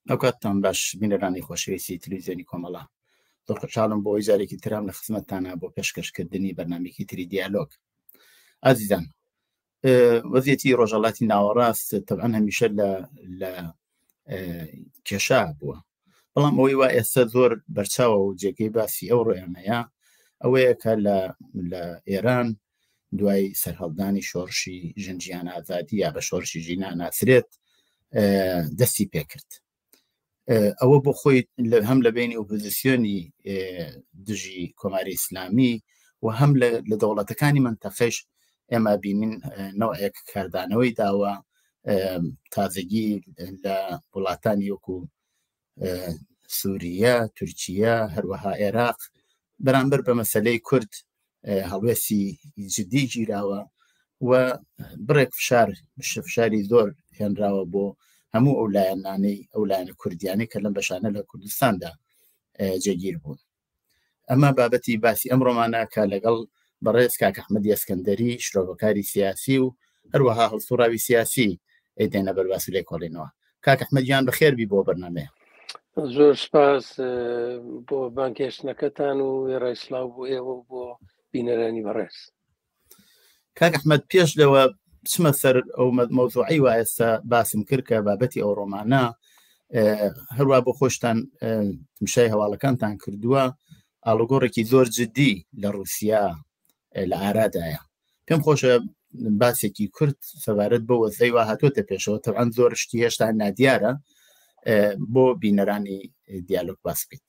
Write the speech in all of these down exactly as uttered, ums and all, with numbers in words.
ئەو کاتتان باش بینەرانی خۆشەویستی تەلەڤیزیۆنی کۆمەڵە، زۆر خۆشحاڵم بۆ ئەوەی جارێکی ترام لە خزمەتتانە بۆ پێشکەشکردنی بەرنامێکی تری دیالۆگ. ئازیزان، وەزعیەتی ڕۆژهەڵاتی ناوەڕاست تەبعەن هەمیشە لە کێشا بووە، بەڵام ئەوەی وا ئێستا زۆر بەرچاوە و جێگەی باسی ئەو ڕۆیانەیە ئەوەیە کە لە ئێران دوای سەرهەڵدانی شۆڕشی ژنجیان ئازادی یا بە شۆڕشی ژینان ناسرێت دەستی پێکرد. ئەوە بۆ خۆی هەم لە بینی ئۆپۆزیسیۆنی دژی کۆماری ئیسلامی و هەم لە دەوڵەتەکانی منتەقەش ئێمە بینین نەوەیەک کاردانەوەی داوە تازەگی لە وڵاتانی وەکو سووریا، تورکیا، هەروەها عێراق بەرامبەر بە مەسەلەی کورد هەڵوێستی جدی گیراوە و بڕێک فشار فشاری زۆر هێنراوە بۆ هەموو ئەو لایەنانەی ئەو لایەنە کوردیانەی کە لەم بەشانە لە کوردستاندا جێگیر بوون. ئەمە بابەتی باسی ئەمڕۆمانە کە لەگەڵ بەڕێز کاک ئەحمەدی ئەسکەندەری شرۆڤەکاری سیاسی و هەروەها هەڵسوڕاوی سیاسی ئەیدێنە بەرباس و لێ کۆڵینەوە. کاک ئەحمەدیان بەخێربی بۆ بەرنامەیە. زۆر سپاس بۆ بانکێشتنەکەتان و وێڕای سلااو بۆ ئێوە و بۆ بینەرانی بەڕێز. کاک ئەحمەد، پێش لەوە چمە سەر ئەو مەوزوعی وایە ئێستا باسم کرد کە بابەتی ئەو ڕۆمانە هەروە بۆ خۆشتان تمشای هەواڵەکانتان کردووە، ئاڵوگۆڕێکی زۆر جدی لە رووسیا لە ئارادایە. پێم خۆشە باسێکی کورد سەبارەت بە وەزەی وا هاتوۆتە پێشەوە، تەوان زۆر شتی هێشتا نادیارە، بۆ بینەرانی دیالۆگ باس بکەیت.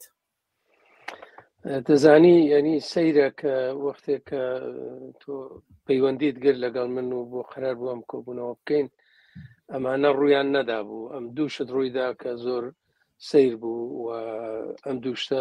دەزانی ینی سەیرە کە وەختێک کە تۆ پەیوەندیت گرت لەگەڵ من و بۆ قەرار بوو ئەم کۆبوونەوە بکەین، ئەمانە ڕوویان نەدا بوو. ئەم دووشت ڕوویدا کە زۆر سیر بوو و ئەم دووشتە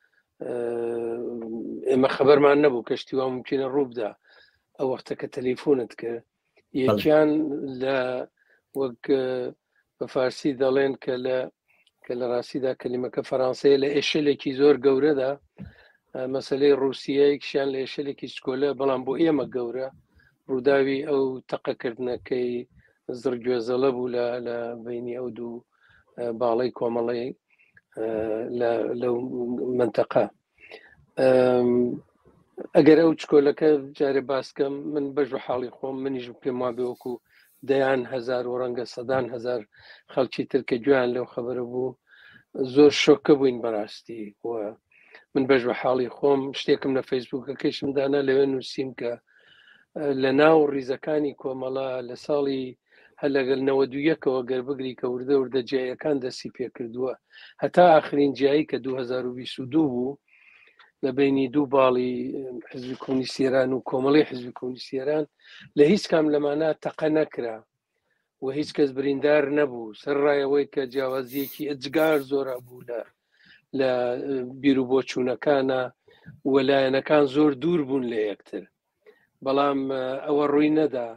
ئێمە خەبەرمان نەبوو کەشتی وا ممکنە ڕوو بدا. ئەو وەختە کە تەلیفۆنت کرد، یەکیان لە وەک بە فارسی دەڵێن کە لە کە لە ڕاستیدا کەلیمەکە فەڕەنسەیە لە ئێشلێکی زۆر گەورەدا، مەسەلەی رووسیایەکیشیان لە ئێشلێکی سکۆلە، بەڵام بۆ ئێمە گەورە ڕووداوی ئەو تەقەکردنەکەی زڕگوێزەڵە بوو لە بینی ئەو دوو باڵەی کۆمەڵی لەو منتەقە. ئەگەر ئەو چکۆلەکە جارێ باسکەم من بەش و حاڵی خۆم منیش پێم وا بێوەکو دەیان هەزار و ڕەنگە سەدان هەزار خەڵکی تر کە گویان لەو خەبەرە بوو زۆر شۆکە بووین بەڕاستی. و من بەش و حاڵی خۆم شتێکم لە فەیسبووکەکەیشمدانا لەوێ نووسیم کە لە ناو ڕیزەکانی کۆمەڵە لە ساڵی هەر لەگەڵ نەوە دو یەکەوە گەر بگری کە وردە وردە جیایەکان دەستی پێکردووە هەتا ئاخرین جیایی کە دوو هەزار و بیست و دوو بوو لە بینی دوو باڵی حزبی کۆمونیستی ئێران و کۆمەڵی حزبی کۆمونیستی ئێران لە هیچ کام لەمانە تەقە نەکرا و هیچ کەس بریندار نەبوو، سەر ڕایەوەی کە جیاوازیەکی ئەجگار زۆرە بوو لە لە بیر و بۆچوونەکانە و لایەنەکان زۆر دوور بوون لە یەکتر. بەڵام ئەوە ڕووی نەدا،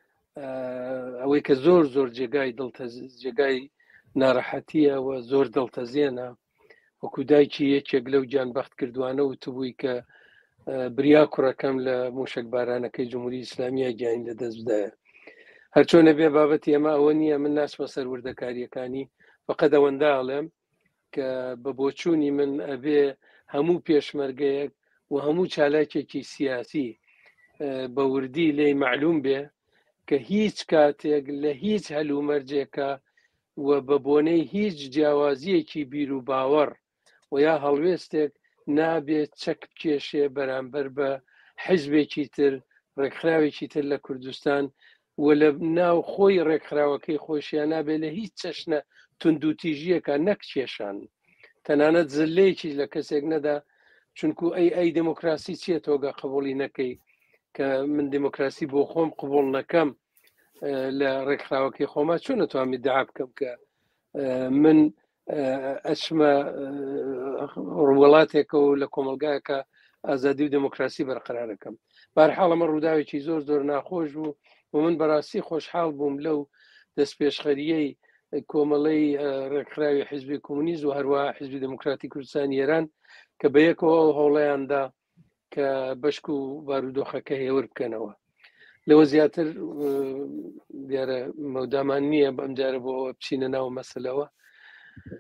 ئەوەی کە زۆر زۆر جێگای جێگای ناڕەحەتیە و زۆر دڵتەزیێنە. وەکو دایکی یەکێک لەو گیانبەخت کردوانە وتبووی کە بریا کوڕەکەم لە موشک بارانەکەی جمهوری ئیسلامیە گیان لە دەست بدایە. هەرچۆنە بێ بابەتی ئێمە ئەوە نییە، من ناسمە سەر وردەکاریەکانی، فقط ئەوەندە ئاڵێم کە بە بۆچوونی من ئەبێ هەموو پێشمەرگەیەک و هەموو چالاکێکی سیاسی بە وردی لێی معلوم بێ کە هیچ کاتێک لە هیچ هەلومەرجێکە و بە بۆنەی هیچ جیاوازیەکی بیر و باوەڕ و یا هەڵوێستێک نابێت چەک بکێشێ بەرامبەر بە حیزبێکی تر ڕێکخراوێکی تر لە کوردستان و لە ناو خۆی ڕێکخراوەکەی خۆشیان نابێت لە هیچ چەشنە توندوتیژیەکە نەکچێشان، تەنانەت زلەیەکی لە کەسێک نەدا. چونکو ئەی ئەی دموکراسی چیە تۆگە قبولی نەکەی کە من دموکراسی بۆ خۆم قبول نەکەم لە ڕێکخراوەکەی خۆما چۆن نتوانم ادعا بکەم کە من ئەچمە وڵاتێکە و لە کۆمەلگایەکە ئازادی و دموکراسی بەرقەرارەکەم. بەرحاڵ ئەمە ڕووداوێکی زۆر زۆر ناخۆش بوو و من بەڕاستی خۆشحاڵ بووم لەو دەستپێشخەریەی کۆمەڵەی ڕێکخراوی حیزبی کۆمونیست و هەروەها حیزبی دموکراتی کوردستانی ئێران کە بەیەکەوە هەوڵەیاندا کە بەشک و بارودۆخەکە هێور بکەنەوە. لەوە زیاتر دیارە مەودامان نییە بەم جارە بۆ بچینە ناو مەسلەوە.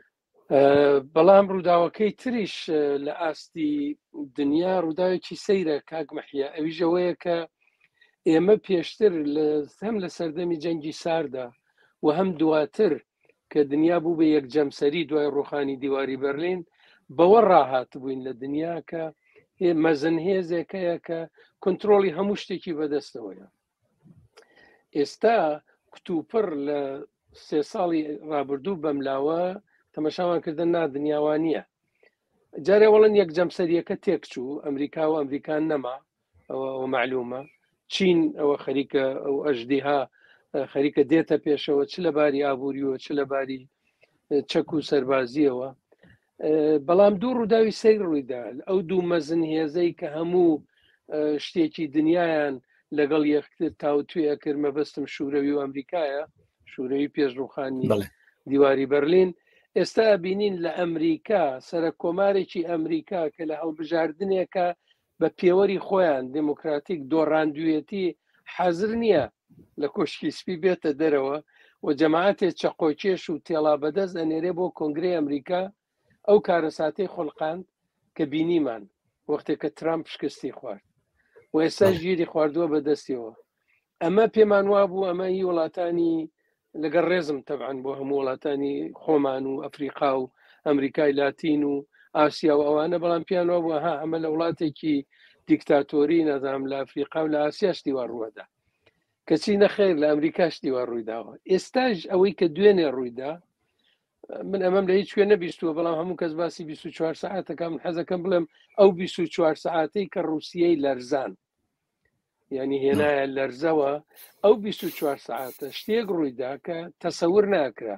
بەڵام ڕووداوەکەی تریش لە ئاستی دنیا ڕووداوێکی سەیرە کاک مەحیا، ئەویژەوەیە کە ئێمە پێشتر هەم لە سەردەمی جەنگی ساردا و هەم دواتر کە دنیا بوو بە یەک جەمسەری دوای ڕوخانی دیواری بەرلین بەوە ڕاهات بووین لە دنیا کە مەزن هێزێکەیە کە کۆنتترۆلی هەموو شتێکی بەدەستەوەیە. ئێستا کتوپڕ لە سێ ساڵی ڕابردوو بەملاوە تەمەشاوان کردن نا دنیاوانیە. جارێ وەڵەن یەک جەمسەریەکە تێکچوو ئەمریکا و ئەمریکان نەما ئەوە معلومە، چین ئەوە خەریکە ئەو ئەژدیها خەریکە دێتە پێشەوە چ لە باری ئابوووریەوە چ لە باری چەک و سەربازیەوە. بەڵام دوو ڕووداوی سەیر ڕوویدا ئەو دوو مەزن هێزەی کە هەموو شتێکی دنیایان لەگەڵ یەکتر تاوتوێ کرد مەبەستم شوورەوی و ئەمریکایە، شوورەوی پێشڕوخانی دیواری بەرلین. ئێستا بینین لە ئەمریکا سەرە کۆمارێکی ئەمریکا کە لە هەڵبژاردنێکە بە پێوەری خۆیان دموکراتیک دۆڕاندوێتی حەزر نییە لە کۆشکی سپی بێتە دەرەوە و جەماعەتێ چەقۆکێش و تێڵا بەدەست ئەنێرێ بۆ کۆنگرەی ئەمریکا ئەو کارەساتەی خۆڵقاند کە بینیمان وەختێک کە ترامپ شکستی خوارد و ئێستا ژیری خواردووە بەدەستیەوە. ئەمە پێمان وا بوو ئەمە هی وڵاتانی لەگەڵ ڕێزم تەبعاً بۆ هەموو وڵاتانی خۆمان و ئەفریقا و ئەمریکای لاتین و ئاسیا و ئەوانە، بەڵام پیانەوە بووە ها ئەمە لە وڵاتێکی دیکتاتۆری نەزام لە ئەفریقا و لە ئاسیا شتیوان ڕووەدا، کەچی نەخێر لە ئەمریکا شتیوان ڕوویداوە. ئێستاش ئەوەی کە دوێنێ ڕوویدا من ئەمەم لە هیچ کوێ نەبیستووە، بەڵام هەموو کەس باسی بیست و چوار ساعتەکە من حەزەکەم بڵێم ئەو بیست و چوار ساعتەی کە ڕووسیەی لەرزان یعنی هێنایە لەرزەوە ئەو بیست و چوار ساعتە شتێک ڕوویدا کە تەسەور ناکرا.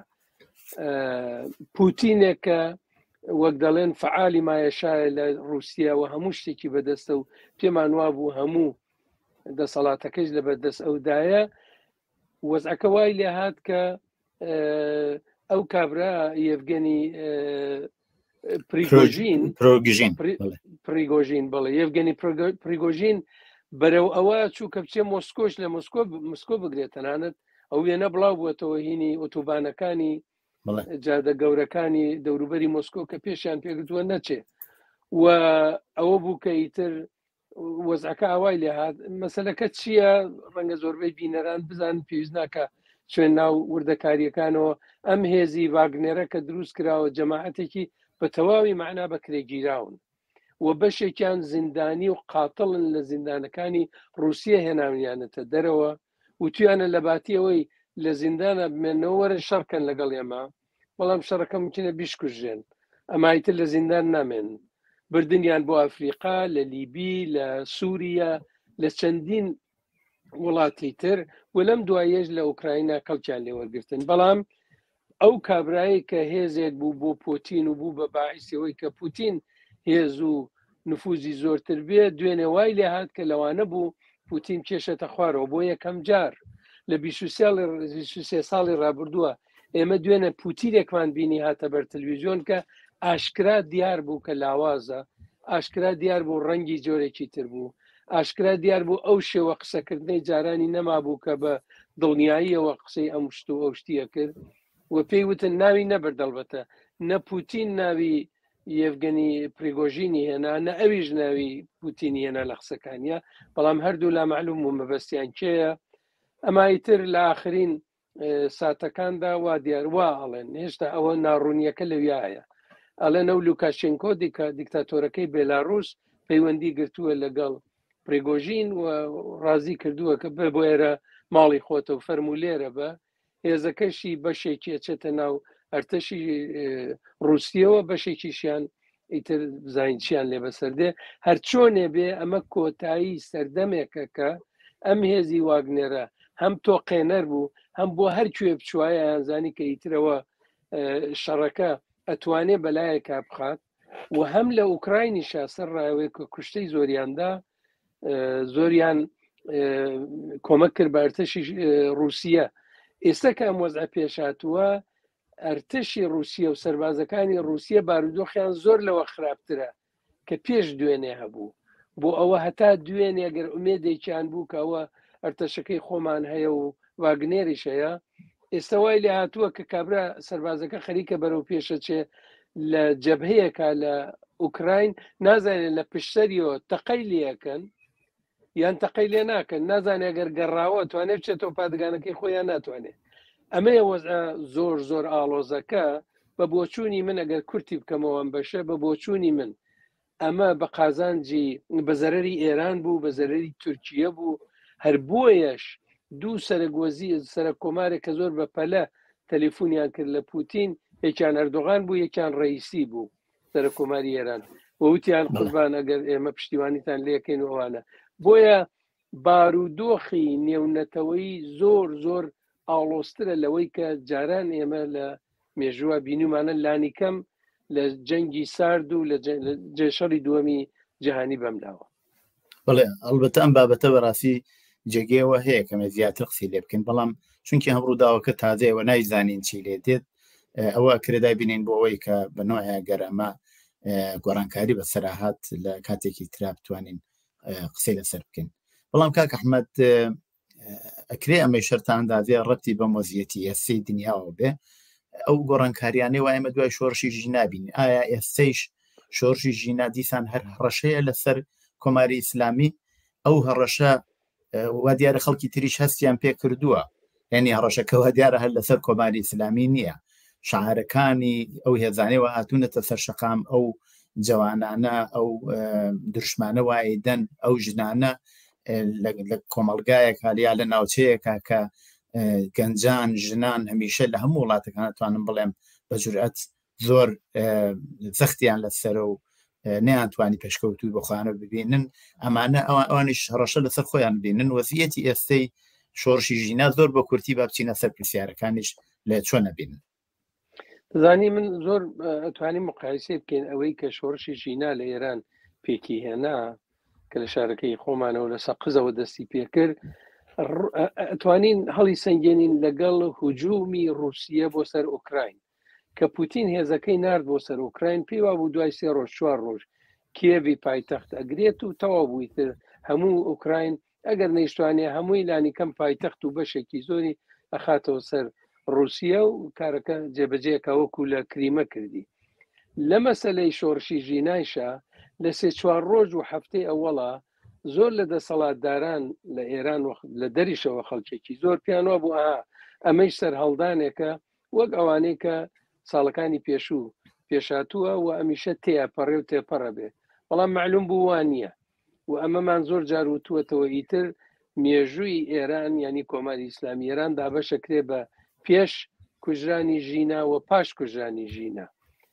پوتینێکە وەک دەڵێن فعالی مایەشایە لە رووسیا و هەموو شتێکی بەدەستە و پێمان وا بوو هەموو دەسەڵاتەکەش لە بەردەست ئەودایە. وەزعەکە وای لێ هات کە ئەو کابرا یەڤگەنی پریگۆژین پریگۆژین بڵێ یەڤگەنی پریگۆژین بەرەو ئەوە چوو کە بچێ مۆسکۆش لە مۆسکۆ مسکۆ بگرێت تەنانەت ئەو وێنە بڵاو بووەتەوە هینی ئۆتۆبانەکانی جادە گەورەکانی دەوروبەری مۆسکۆ کە پێشیان پێگرتووە نەچێ و ئەوە بوو کە ئیتر وەزعەکە ئاوای لێ هات. مەسەلەکە چییە؟ ڕەنگە زۆربەی بینەران بزان پێویست ناکە چێن ناو وردەکاریەکانەوە ئەم هێزی ڤاگنێرە کە دروست کراوە جەماعەتێکی بە تەواوی معنا بەکرێگیراون و بەشێکیان زیندانی و قاتڵن لە زیندانەکانی رووسیە هێناونیانەتە دەرەوە و تویانە لە باتیەوەی لە زیندانە بمێنەوە وەرە شەڕکەن لەگەڵ ئێمە، بەڵام شەڕەکە ممکنە بیشکوژێن ئەمایتر لە زیندان نامێن. بردنیان بۆ ئەفریقا، لە لیبی، لە سووریا، لە چەندین وڵاتی تر و لەم دوایەش لە ئوکراینە کەڵکیان لێوەرگرتن. بەڵام ئەو کابرایی کە هێزێک بوو بۆ پۆتین و بوو بە باعیسەوەی کە پوتین هێز و نفوزی زۆرتر بێ، دوێنێ وای لێ هات کە لەوانە بوو پوتین کێشێتە خوارەوە بۆ یەکەم جار لە بیست و سێ ساڵی ڕابردووە ئێمە دوێنێ پوتیرێکمان بینی هاتە بەر تەلەڤیزیۆن کە ئاشکرا دیار بوو کە لاوازە، ئاشکرا دیار بوو ڕەنگی جۆرێکی تر بوو، ئاشکرا دیار بوو ئەو شێوە قسەکردنەی جارانی نەما بوو کە بە دڵنیاییەوە قسەی ئەم شت و ئەو شتیە کرد و پێی وتن ناوی نەبەردەڵبەتە نە پوتین ناوی یەڤگەنی پریگۆژینی هێنا نە ئەویش ناوی پوتینی هێنا لە قسەکانیە، بەڵام هەردوو لا معلوم و مەبەستیان کێیە. ئەمایتر لە ئاخرین ساتەکاندا وا دیار وا ئەڵێن هێشتا ئەوە ناڕوونیەکە لەویایە ئەڵێن ئەو لوکاشێنکۆ دیکە دیکتاتۆرەکەی بێلاڕووس پەیوەندی گرتووە لەگەڵ پریگۆژین و ڕازی کردووە کە بە بۆ ئێرە ماڵی خۆتە و فەرمولێرە بە هێزەکەشی بەشێکی ئەچێتە ناو ئەرتەشی رووسیەوە بەشێکیشیان ئیتر زانیچیان لێ بەسەردێ. هەر چۆنێ بێ ئەمە کۆتایی سەردەمێکە کە ئەم هێزی واگنێرە هەم تۆقێنەر بوو هەم بۆ هەرکوێ بچوایە یانزانی کە ئیترەوە شەڕەکە ئەتوانێ بەلایەکە بخات و هەم لە ئوکراینیشا سەر ڕاوێک کە کوشتەی زۆریاندا زۆریان کۆمەک کرد بە ئەرتەشی رووسیە. ئێستا کە ئەم وەزعە پێشاتووە ئەرتەشی رووسیە و سەربازەکانی رووسیە بارودۆخیان زۆر لەوە خراپترە کە پێش دوێنێ هەبوو بۆ ئەوە هەتا دوێنێ ئەگەر ئومێدێکیان بوو کە ئەوە ئەرتەشەکەی خۆمان هەیە و واگنێریش هەیە. ئێستا وای لێ هاتووە کە کابرا سەربازەکە خەریکە بەرەو پێشەچێ لە جەبهەیەکە لە ئوکراین نازانێت لە پشتەریەوە تەقەی لەکەن یان تەقەی لێ ناکەن، نازانێت ئەگەر گەڕاوە توانێت بچێتەوە پادگانەکەی خۆیان ناتوانێت. ئەمەیە وەزع زۆر زۆر ئاڵۆزەکە بە بۆچوونی من ئەگەر کورتی بکەمەوەم بەشە بە بۆچوونی من ئەمە بە قازانجی بە زەرەری ئێران بوو، بە زەرەری تورکیە بوو، هەر بۆیەش دوو سەرگۆزی سەر کۆمارێک کە زۆر بە پەلە تەلیفۆنیان کرد لە پوتین، یەکیان ئەردۆغان بوو، یەکیان ڕئیسی بوو سەر کۆماری ئێران، ووتیان قوربان ئەگەر ئێمە پشتیوانیتان لێکەین ئەوانە. بۆیە بارودۆخی نێونەتەوەی زۆر زۆر ئاڵۆسترە لەوەی کە جاران ئێمە لە مێژووە بینومانە لانی کەم لە جەنگی سارد و لە جێشەڵی دووەمی جیهانی بەمداوە. بڵێ ئەلبەتە ئەم بابەتە بەڕاستی جێگەیەوە هەیە کەمە زیاتر قسەی لێ بکەین، بەڵام چونکی هەمڕووداوەکە تازەیەوە نایزانین چی لێ دێت، ئەوە کرێدای بینین بۆ ئەوەی کە بنۆە گەرەمە گۆڕانکاری بە سەراحات لە کاتێکی ترا بتوانین قسەی لەسەر بکەین. بەڵام کاک ئەحمەد ئەکرێ ئەمەی شەرتاندازیە ڕەتی بە مۆزیەتی ئێستەی دنیاوە بێ، ئەو گۆڕانکاریانەی وایە ئێمە دوای شۆڕشی ژی نابین. ئایا ئێستەیش شۆڕشی ژینا دیسان هەر هەڕەشەیە لەسەر کۆماری ئیسلامی؟ ئەو هەڕەشە وا دیارە خەڵکی تریش هەستیان پێ کردووە، یعنی هەڕەشەکەەوە دیارە هەر لەسەر کۆماری ئیسلامی نییە. شعارەکانی ئەو هێزانەوە هاتوونەتە سەر شەقام، ئەو جوانانە ئەو درشمانە وایدەن ئەو ژنانە لە کۆمەلگایەک هەلیا لە ناوچەیەکە کە گەنجان ژنان هەمیشە لە هەموو وڵاتەکان توانم بڵێم بە جورئەت زۆر زەختیان لەسەر و نەیانتوانی پێشکەوتوی بەخواانە ببینن، ئەمانە ئەوانیش هەڕەشە لەسەر خۆیان بینن. وەزیەتی ئێستەی شۆڕشی ژینا زۆر بە کورتی با بچینە سەر پرسیارەکانیش لە چۆن نەبینن. زانی من زۆر ئەتوانین مقایسێ بکەین ئەوەی کە شۆڕشی ژینا لە ئێران پێکی هێنا کە لە شارەکەی خۆمانەوە لە سەقزەوە دەستی پێکرد، ئەتوانین هەڵی سنگێنین لەگەڵ هجوومی رووسیە بۆ سەر ئوکراین کە پوتین هێزەکەی نرد بۆ سەر ئوکراین، پێیوا بوو دوای سێ ڕۆژ چوار ڕۆژ کێوی پایتەخت ئەگرێت و تەواو بوویتر هەموو ئوکراین ئەگەر نەیشتوانێ هەمووی لانی کەم پایتەخت و بەشێکی زۆری ئەخاتەوە سەر رووسیا و کارەکە جێبەجێکە وەکو لە کریمە کردی. لە مەسەلەی شۆڕشی ژینایشە لە سێ چوار ڕۆژ و هەفتەی ئەوەڵە زۆر لە دەسەڵاتداران لە ئێران لە دەریشەوە خەڵکێکی زۆر پیانەوە بوو ئاها ئەمەش سەر هەڵدانێکە وەک ئەوانەی کە ساڵەکانی پێشوو پێشاتووە و ئەمیشە تێپەڕێ و تێپەڕە بێ، بەڵام معلوم بوو وان نییە و ئەمەمان زۆر جار وتووەتەوە ئیتر مێژووی ئێران ینی کۆماری ئیسلامی ئێران دابەشەکرێ بە پێش کوژرانی ژینا و پاش کوژرانی ژینا.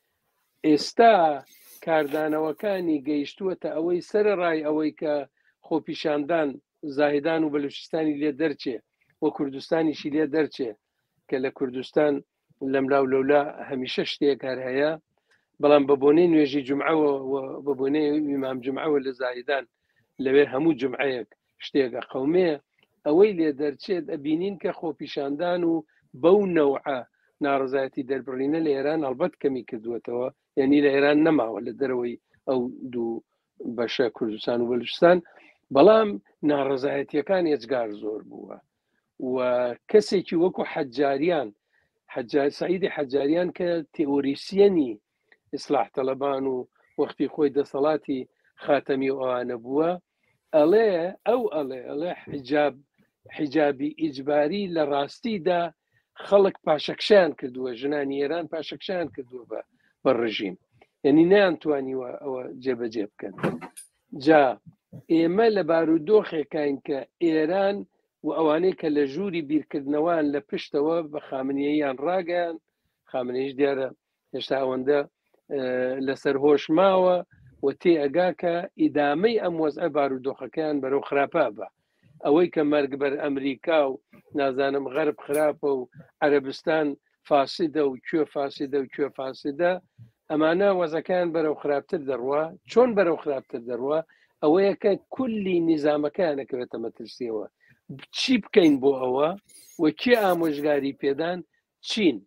ئێستا کاردانەوەکانی گەیشتووەتە ئەوەی سەرڕای ئەوەی کە خۆپیشاندان زاهدان و بەلوچستانی لێ دەرچێ و کوردستانیشی لێ دەرچێ کە لە کوردستان لەملاو لەولا هەمیشە شتێک هەر هەیە، بەڵام بە بۆنەی نوێژی جمعەوە بە بۆنەی ئیمام جمعەوە لە زاهدان لەوێ هەموو جمعەیەک شتێکە قەومێ ئەوەی لێ دەرچێت ئەبینین کە خۆپیشاندان و بەو نەوعە ناڕزایەتی دەربڕینە لە ئێران هەڵبەت کەمی کردووەتەوە، یعنی لە ئێران نەماوە لە دەرەوەی ئەو دوو بەشە کوردستان و بەلوچستان، بەڵام ناڕزایەتیەکان ێجگار زۆر بووە و کەسێکی وەکو حەجاریان سعیدی حەجاریان کە تێۆریسیەنی ئیسلاح تەلەبان و وەختی خۆی دەسەڵاتی خاتەمی ئەوانە بووە، ئەڵێ ئەو ئەڵێ ئەڵێ حجاب حجابی ئیجباری لە ڕاستیدا خەڵک پاشەکشیان کردووە، ژنانی ئێران پاشەکشیان کردووە بە بە ڕژیم، یعنی نەیانتوانیوە ئەوە جێبەجێ بکەن. جا ئێمە لە بارودۆخێکین کە ئێران و ئەوانەی کە لە ژووری بیرکردنەوەیان لە پشتەوە بە خامنەیەیان ڕاگەیان، خامنەیش دیارە هێشتا ئەوەندە لەسەر هۆش ماوە و تێ ئەگا کە ئیدامەی ئەم وەزعە بارودۆخەکەیان بەرەو خراپە بە ئەوەی کە مەرگ بەر ئەمریکا و نازانم غەرب خراپە و عەرەبستان فاسدە و کوێ فاسدە و کوێ فاسدە، ئەمانە وەزەکان بەرەو خراپتر دەڕوە. چۆن بەرەو خراپتر دەڕوە؟ ئەوەیە کە کولی نیزامەکانەکەوێتە مەترسیەوە. چی بکەین بۆ ئەوە و کێ ئامۆژگاری پێدان؟ چین.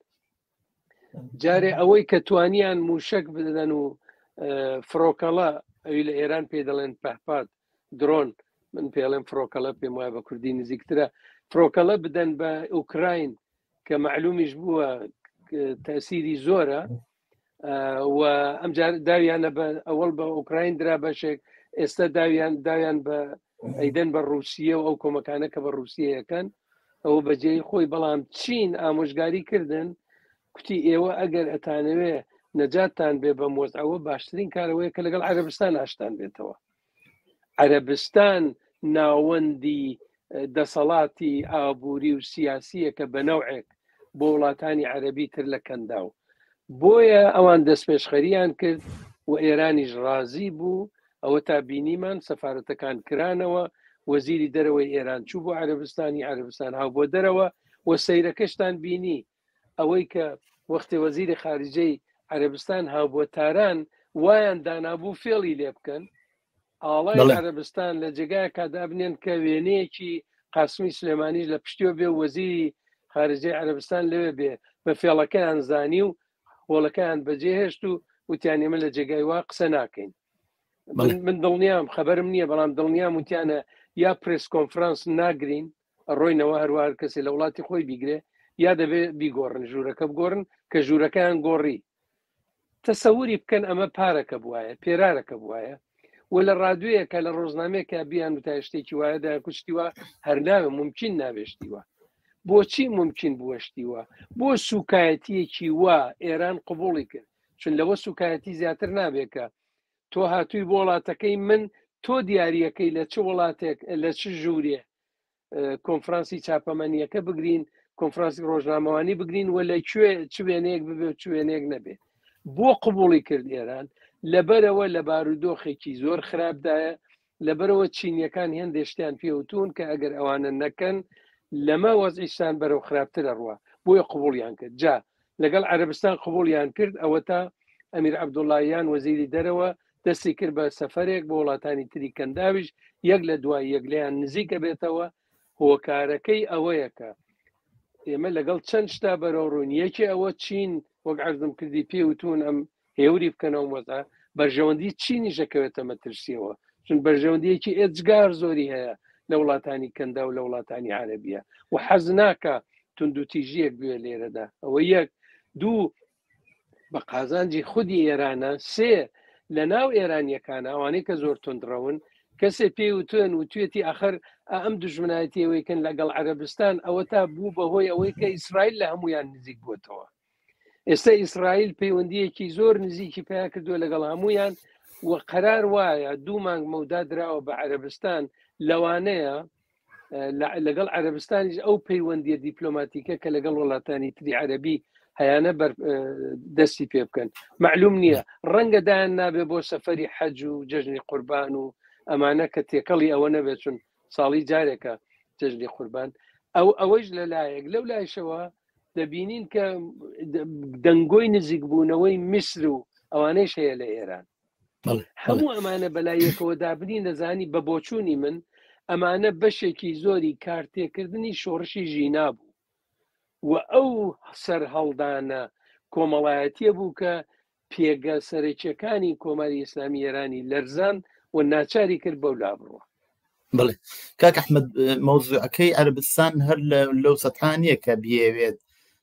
جارێ ئەوەی کە توانیان موشک بدەن و فڕۆکەڵە ئەوی لە ئێران پێ دەڵێن پەهپاد درۆن، من پێڵێم فڕۆکەڵە پێم وایە بە کوردی نزیکترە، فڕۆکەڵە بدەن بە ئوکراین کە معلومیش بووە تەسیری زۆرە، و ئەمجار داویانە بە ئەوەڵ بە ئوکراین درا بەشێک ئێستا داویان داویان بە ئەیدەن بە رووسیە و ئەو کۆمەکانە کە بە رووسیەکەن ئەوە بەجێی خۆی بەڵام چین ئامۆژگاری کردن کوتی ئێوە ئەگەر ئەتانەوێ نەجاتتان بێ بە مۆزعەوە باشترین کارەوەی کە لەگەڵ عەرەبستان ئاشتان بێتەوە. عەرەبستان ناوەندی دەسەڵاتی ئابووری و سیاسیە کە بە نەوعێک بۆ وڵاتانی عەرەبی تر لە کەنداو بۆیە ئەوان دەستپێشخەریان کرد و ئێرانیش ڕازی بوو. ئەوە تا بینیمان سەفارەتەکان کرانەوە وەزیری دەرەوەی ئێران چوو بۆ عەرەبستانی عەرەبستان هاو بۆ دەرەوە و سەیرەکەشتان بینی ئەوەی کە وەختی وەزیری خارجەی عەرەبستان هاو بۆ تاران وایان دانابوو فێڵی لێ بکەن ئاڵای عەرەبستان لە جێگای کادابنێن کە وێنەیەکی قاسمی سلێمانیش لە پشتیۆ بێ وەزیری خارجەی عەرەبستان لەوێ بێ بە فێڵەکەیان زانی و هۆڵەکەیان بەجێهێشت و وتیان ئێمە لە جێگای وا قسە ناکەین. من دڵنیام خەبەرم نییە بەڵام دڵنیام وتیانە یا پرس کۆنفرانس ناگرین ڕۆینەوە هەروار کەسی لە وڵاتی خۆی بیگرێ یا دەبێت بیگۆڕن ژوورەکە بگۆڕن کە ژوورەکەیان گۆڕی. تەسەوری بکەن ئەمە پارەکە بواە پێرارەکە بواە و لە ڕادوویە کە لە ڕۆژنامەیەکە بیان وتای شتێکی وایە دایان کوشتیوە هەر ناوێ ممکن نابێشتیوە. بۆچی ممکن بوەشتیوە؟ بۆ سوکایەتیەکی وا ئێران قبوڵی کرد چون لەوە سوکایەتی زیاتر نابێکە تۆ هاتووی بۆ وڵاتەکەی من تۆ دیاریەکەی لە چ وڵاتێک لە چ ژوورێ کۆنفرانسی چاپەمەنیەکە بگرین کۆنفرانسی ڕۆژنامەوانی بگرین و لە کوێ چ وێنەیەک ببێ چ وێنەیەک نەبێ. بۆ قبوڵی کرد ئێران لەبەرەوە لە بارودۆخێکی زۆر خراپدایە لەبەرەوە چینیەکان هێندێشتیان پێوتون کە ئەگەر ئەوانە نەکەن لەمە وەزعیشان بەرەو خراپترە ڕوە بۆیە قبوڵیان کرد. جا لەگەڵ عەرەبستان قبوڵیان کرد ئەوە تا ئەمیر عەبدوڵڵاهیان وەزیری دەرەوە دەستی کرد بە سەفەرێک بۆ وڵاتانی تری کەنداویش یەک لە دوای یەک لیان نزیکە بێتەوە. هۆکارەکەی ئەوەیەکە ئێمە لەگەڵ چەند شتا بەرەو ڕوون یەکی ئەوە چین وەک عەرزم کردی پێوتون ئەم هێوری بکەنەوە وەزە بەرژەوەندی چینی ژەکەوێتە مەترسیەوە چون بەرژەوەندیەکی ئێجگار زۆری هەیە لە وڵاتانی کەندا و لە وڵاتانی عەرەبیە و حەز ناکە توندوتیژیەک بوێ لێرەدا. ئەوە یەک. دوو بە قازانجی خودی ئێرانە. سێ لە ناو ئێرانیەکانە ئەوانەی کە زۆر تندڕەون کەسێ پێوتن و توێتی ئاخر ئەم دژمنایەتی ئەوەیکەن لەگەڵ عەرەبستان ئەوە تا بوو بەهۆی ئەوەی کە ئیسرائیل لە هەمویان نزیک بووتەوە. ئێستا ئیسرائیل پەیوەندیەکی زۆر نزیکی پیا کردووە لەگەڵ هەمویان و قەرار وایە دوو مانگ مەودا دراوە بە عەرەبستان لەوانەیە لەگەڵ عەرەبستانیش ئەو پەیوەندیە دیپلۆماتیکە کە لەگەڵ وڵاتانی تری عەرەبی هەیانە دەستی پێ بکەن. معلوم نییە ڕەنگە دایان نابێ بۆ سەفەری حەج و جەژنی قوربان و ئەمانە کە تێکەڵی ئەوە نەبێت چون ساڵی جارێکە جەژنی قوربان. ئەو ئەوەش لەلایەک لەو لایشەوە دەبینین کە دەنگۆی نزیک بوونەوەی میسر و ئەوانەیش هەیە لە ئێران. هەموو ئەمانە بەلایەکەوە دابنی دەزانی بە بۆچوونی من ئەمانە بەشێکی زۆری کارتێکردنی شۆڕشی ژینا بوو و ئەو سەر هەڵدانە کۆمەڵایەتیە بوو کە پێگە سەرچیەکانی کۆماری ئیسلامی ئێرانی لەرزان و ناچاری کرد بەولا بڕوە. بڵێ کاک ئەحمەد مەوزوعەکەی عەرەبستان هەر لەو سەتانیە کە بێوێت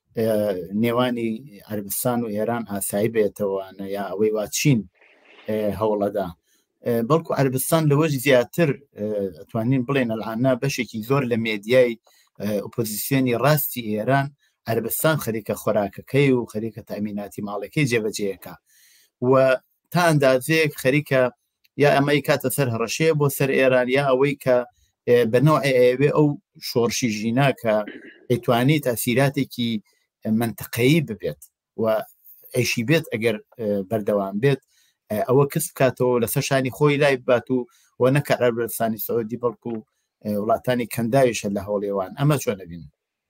نێوانی عەرەبستان و ئێران ئاسایی بێتەوەوانە یا ئەوەی وا چین هەوڵەدا بەڵکو عەرەبستان لەوەش زیاتر ئەتوانین بڵێن ئەلعانا بەشێکی زۆر لە مێدیای ئۆپۆزیسیۆنی ڕاستی ئێران عەرەبستان خەریکە خۆراکەکەی و خەریکە تەمیناتی ماڵەکەی جێبەجێیەکە و تا ئەندازەیەک خەریکە یا ئەمەی کاتە سەر هەڕەشەیە بۆ سەر ئێران یا ئەوەی کە بەنەوە ئەوێ ئەو شۆڕشی ژینا کە ئەیتوانی تاسیراتێکی منتەقەیی ببێت و ئەیشی بێت ئەگەر بەردەوام بێت ئەوە کەس بکاتەوە لەسەر شانی خۆی لای بات و و نەکە عەرەبستانی سەعودی بەڵکو وڵاتانی کەنداویشە لە هەوڵێوان. ئەمە چۆن نەبین؟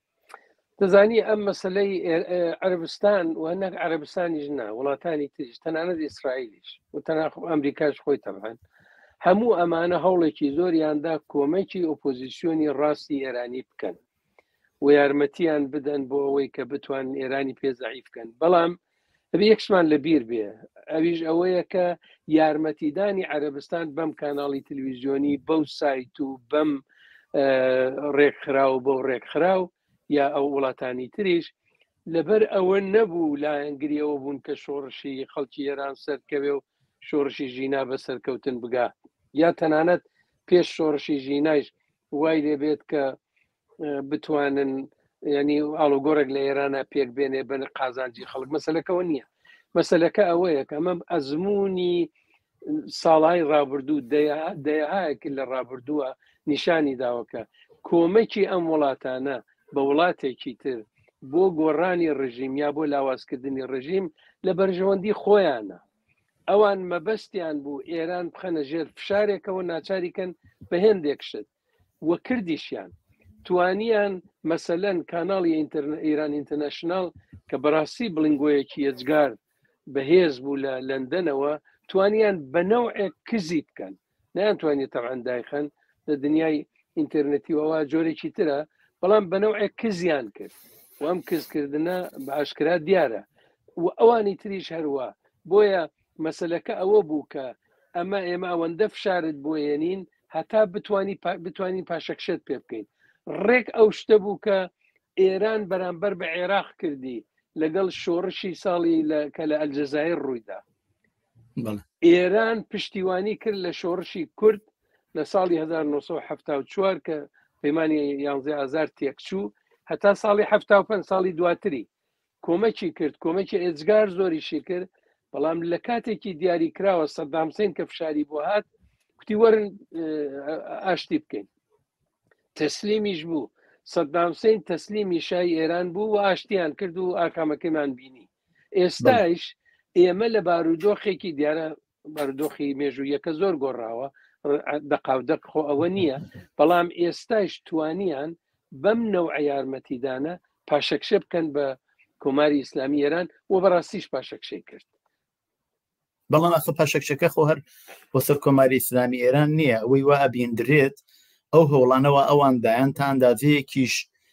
دەزانی ئەم مەسلەی عەرەبستان و هەنەک عەرەبستانیش نا وڵاتانی تریش تەنانەت ئیسرائیلیش و تەنانەت ئەمریکاش خۆی تەبعەن هەموو ئەمانە هەوڵێکی زۆریاندا کۆمەکی ئۆپۆزیسیۆنی ڕاستی ئێرانی بکەن و یارمەتیان بدەن بۆ ئەوەی کە بتوان ئێرانی پێ زەعیف بکەن. بەڵام ئەبێ یەکشمان لەبیر بێ ئەویش ئەوەیە کە یارمەتیدانی عەرەبستان بەم کاناڵی تەلەڤیزیۆنی بەو سایت و بەم ڕێکخراو بەو ڕێکخراو یا ئەو وڵاتانی تریش لەبەر ئەوە نەبوو لایەنگریەوە بوون کە شۆڕشی خەڵکی ئێران سەرکەوێ و شۆڕشی ژینا بە سەرکەوتن بگا یا تەنانەت پێش شۆڕشی ژینایش وای لێبێت کە بتوانن ینی ئاڵوگۆڕێک لە ئێرانە پێک بێنێ بن قازانجی خەڵک مەسەلەکەەوە نییە مەسەلەکە ئەوەیە کە ئەمە ئەزمموی ساڵای ڕابردوو دەیەهایەکی لە ڕابردووە نیشانی داوەکە کۆمەکی ئەم وڵاتانە بە وڵاتێکی تر بۆ گۆڕانی ڕژیم یا بۆ لاوازکردنی ڕژیم لە بەرژەوەندی خۆیانە ئەوان مەبەستیان بوو ئێران بخەنە ژێر فشارێکەوە ناچاریکەن بە هێندێک شت وە کردیشیان توانیان مەسەلەن کاناڵی ئیران ئینتەرنەشنال کە بەڕاستی بڵنگۆیەکی ئەجگار بەهێز بوو لە لەندەنەوە توانیان بەنەوعێک کزی بکەن نەیانتوانێت تەعەن دایخەن لە دنیای ئینتەرنێتیەوە جۆرێکی ترە بەڵام بەنەوعێک کزیان کرد و ئەم کزکردنە بە ئاشکرا دیارە و ئەوانی تریش هەروە بۆیە مەسەلەکە ئەوە بوو کە ئەمە ئێمە ئەوەندە فشارت بۆ ێنین هەتا بتوانین پاشەکشت پێ بکەین ڕێک ئەو شتە بوو کە ئێران بەرامبەر بە عێراق کردی لەگەڵ شۆڕشی ساڵی کە لە ئەلجەزایر ڕوویدا ئێران پشتیوانی کرد لە شۆڕشی کورد لە ساڵی هەزار و نۆسەد و هەفتاد و چوار کە پەیمانی یانزە ئازار تێکچوو هەتا ساڵی هەفتاد و پێنج ساڵی دواتری کۆمەکی کرد کۆمەکی ئێجگار زۆریشی کرد بەڵام لە کاتێکی دیاری کراوە سەدام حوسێن کە فشاری بۆ هات کوتی وەرن ئاشتی بکەین تەسلیمیش بوو سەدام حوسێن تەسلیمی شای ئێران بوو و ئاشتیان کرد و ئاکامەکەمان بینی ئێستایش ئێمە لە بارودۆخێکی دیارە بارودۆخی مێژوویەکە زۆر گۆڕاوە دەقاودەق خۆ ئەوە نییە بەڵام ئێستایش توانیان بەم نەوع یارمەتیدانە پاشەکشە بکەن بە کۆماری ئیسلامی ئێران و بەڕاستیش پاشەکشەی کرد بەڵام ئەخە پاشەکشەکە خۆ هەر بۆ سەر کۆماری ئیسلامی ئێران نییە ئەوەی وا ئەبیندرێت ئەو هەوڵانەوە ئەوان دایان تا ئەندازەیەکیش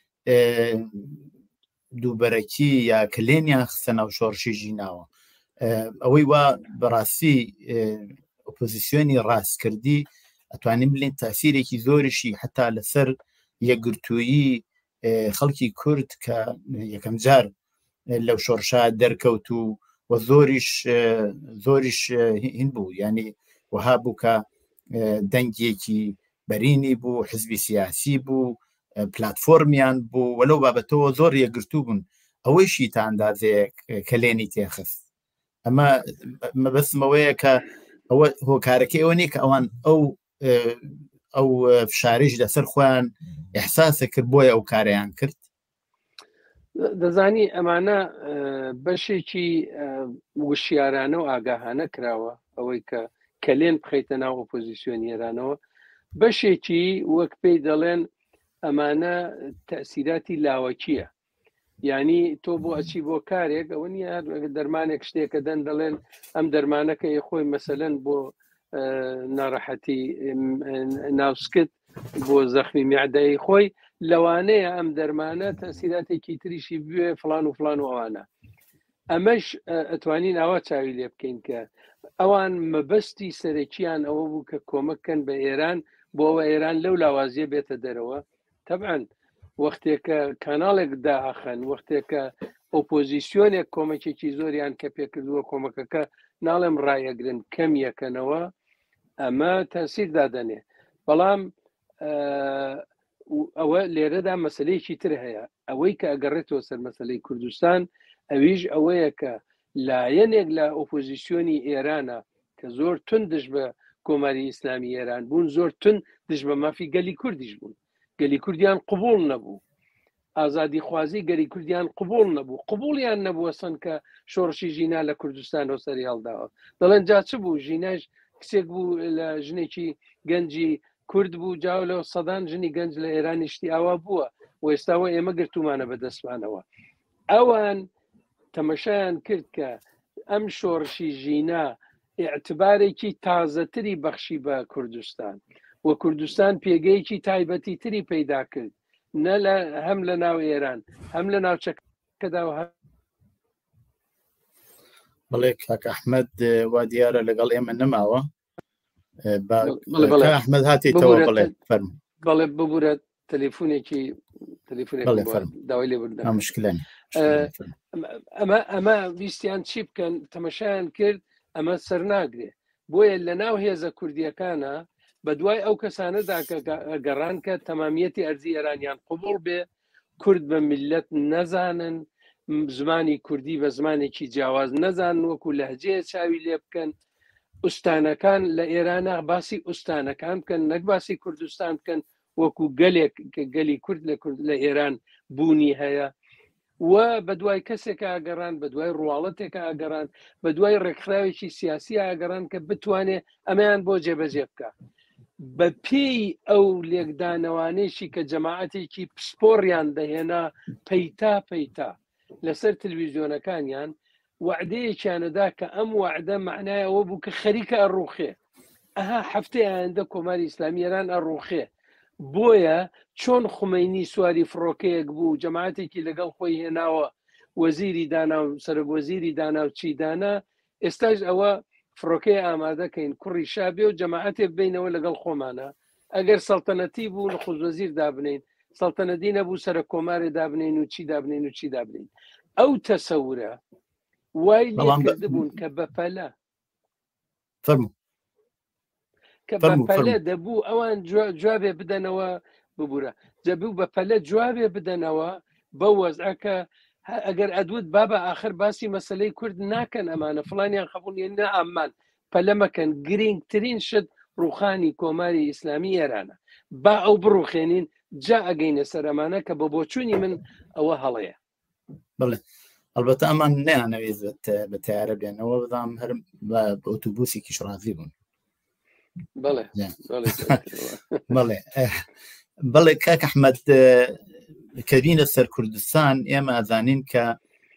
دووبەرەکی یا کلێنیان خستە ناو شۆڕشی ژیناوە ئەوەی وا بەڕاستی ئۆپۆزیسیۆنی ڕاستکردی ئەتوانین بڵین تاسیرێکی زۆریشی حتا لەسەر یەکگرتوویی خەڵکی کورد کە یەکەم جار لەو شۆڕشا دەرکەوت و و زۆریش زۆریش هین بوو ینی وها بوو کە دەنگێکی بەرینی بوو حزبی سیاسی بوو پلتفۆرمیان بوو وەلەو بابەتەوە زۆر یەکگرتوو بوون ئەوەیشی تا ئەندازەیە کلێنی تێخست ئەمە مەبەستمەوەیە کە ئەوە هۆکارەکەی ئەوە نیە کە ئەوان ئەو ئەو فشاریش لەسەر خۆیان ئەحساسە کرد بۆیە ئەو کارەیان کرد دەزانی ئەمانە بەشێکی وشیارانە و ئاگاهانە کراوە ئەوەی کە کەلێن بخەیتە ناو ئۆپۆزیسیۆنی ئێرانەوە بەشێکی وەک پێی دەڵێن ئەمانە تەسیراتی لاوەکیە یعنی تۆ بۆ ئەچی بۆ کارێک ئەوە نیە دەرمانێک شتێکە دەن دەڵێن ئەم دەرمانەکە خۆی مەسەلەن بۆ ناڕەحەتی ناوسکت بۆ زەخمی میعدەی خۆی لەوانەیە ئەم دەرمانە تەسیراتێکی تریشی بوێ فلان و فلان و ئەوانە ئەمەش ئەتوانین ئەوە چاوی لێ بکەین کە ئەوان مەبەستی سەرەکییان ئەوە بوو کە کۆمەکەن بە ئێران بۆ ئەوە ئێران لەو لاوازیە بێتە دەرەوە تەبعاً وەختێکە کاناڵێک داخەن وەختێکە ئۆپۆزیسیۆنێک کۆمەکێکی زۆریان کە پێکردووە کۆمەکەکە ناڵێم ڕایەگرن کەم یەکەنەوە ئەمە تەسیر دادەنێ بەڵام ئەوە لێرەدا مەسلەیەکی تر هەیە ئەوەی کە ئەگەڕێتەوە سەر مەسلەی کوردستان ئەویش ئەوەیە کە لایەنێک لە ئۆپۆزیسیۆنی ئێرانە کە زۆر تون دش بە کۆماری ئیسلامی ئێران بوون زۆر تون دش بە مافی گەلی کوردیش بوون گەلی کوردیان قبول نەبوو ئازادی خوازی گەری کوردیان قبول نەبوو قبولیان نەبووە سن کە شۆڕشی ژینا لە کوردستان و سەری هەڵداوە دەڵێن جا چ بوو ژینەش کسێک بوو لە ژنێکی گەنجی کورد بوو جاو لەو سەدان ژنی گەنج لە ئێرانیشتی ئاوا بووە و ئێستاوە ئێمە گرتومانە بەدەستمانەوە ئەوان تەمەشایان کرد کە ئەم شۆڕشی ژینا ئێعتبارێکی تازەتری بەخشی بە کوردستان و کوردستان پێگەیەکی تایبەتی تری پەیدا کرد نە لە هەم لە ناو ئێران هەم لە ناوچەکەدا و بەڵێ کاک ئەحمەد وا دیارە لەگەڵ ئێمە نەماوە ئەحمەد هاتیتەوە بڵێ فەرموو بەڵێ ببورە تەلێفونێکی تەلێفونێک داوای لێ بردن مشکلە ئەمە ئەمە ویستیان چی بکەن تەمەشایان کرد ئەمە سەرناگرێ بۆیە لە ناو هێزە کوردیەکانە بە دوای ئەو کەسانەدا کە گەڕان کە تەمامیەتی ئەرزی ئێرانیان قوبوڵ بێ کورد بە میلەت نەزانن زمانی کوردی بە زمانێکی جیاواز نەزان وەکو لەهجەیە چاوی لێ بکەن ئوستانەکان لە ئێرانە باسی ئوستانەکان بکەن نەک باسی کوردستان بکەن وەکو گەلێک گەلی کورد لە کورد لە ئێران بوونی هەیە و بە دوای کەسێکە ئاگەڕان بە دوای ڕواڵەتێکە ئاگەڕان بە دوای ڕێکخراوێکی سیاسی ئاگەڕان کە بتوانێت ئەمەیان بۆ جێبەجێ بکە بە پێی ئەو لێکدانەوانێکی کە جەماعەتێکی پسپۆڕیان دەهێنا پەیتا پەیتا لەسەر تلویزیۆنەکانیان وعدەیەکیانەدا کە ئەم وعدە معنای ئەوە بوو کە خەریکە ئەڕوخێ ئەها هەفتەی ئایندە کۆماری ئیسلامی ئێران ئەڕوخێ بۆیە چۆن خومەینی سواری فڕۆکەیەک بوو جەماعەتێکی لەگەڵ خۆی هێناوە وەزیری دانا و سەرۆکوەزیری دانا و چیدانا ئێستاش ئەوە فڕۆکەی ئامادەکەین کوڕی شابێ و جەماعەتێک بینەوە لەگەڵ خۆمانە ئەگەر سەڵتەنەتی بوو لە خوزوەزیر دابنین سەڵتەنەتی نەبوو سەر کۆمارێ دابنین و چی دابنین و چی دابنین ئەو تەسەورە وای لێکردبوون کە بەپەلە کە بەپەلە دەبوو ئەوان جوابێ بدەنەوە ببوورە دەبوو بەپەلە جوابێ بدەنەوە بە وەزعکە ئەگەر ئەدوت بابە آخر باسی مەسلەی کورد ناکەن ئەمانە فڵانیان خەبوونیە نە ئەممان پەلە مەکەن گرنگترین شت ڕوخانی کۆماری ئیسلامی ئێرانە با ئەو بڕوخێنین جا ئەگەینە سەرەمانە کە بە بۆچوونی من ئەوە هەڵەیە بڵێ ئەلبەتە ئەمان نەیانەوێت بە تیارە بێنەوە بەدام هەر بە ئۆتوبوسێکیش ڕازی بوون بڵێ بڵێ بڵێ کاک ئەحمەد کە بینە سەر کوردستان ئێمە ئەزانین کە